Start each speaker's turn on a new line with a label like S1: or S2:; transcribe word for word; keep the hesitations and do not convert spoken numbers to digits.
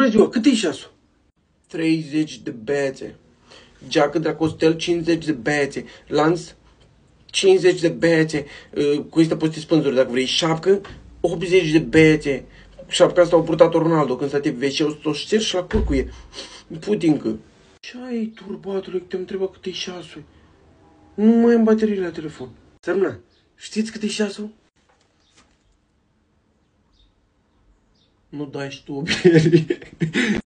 S1: Bună ziua, cât e ceasul? treizeci de bețe. Geacă Dracostel, cincizeci de bețe. Lans, cincizeci de bețe. Cu asta poți spânzuri dacă vrei. Șapcă, optzeci de bețe. Șapca asta o purtat-o Ronaldo când s-a ve ce o ștergi și la curcuie. Putincă. Ce ai, turbatule, că te-am întrebat cât e ceasul? Nu mai am baterii la telefon. Sărmâna, știți cât e ceasul? Nu dai și tu o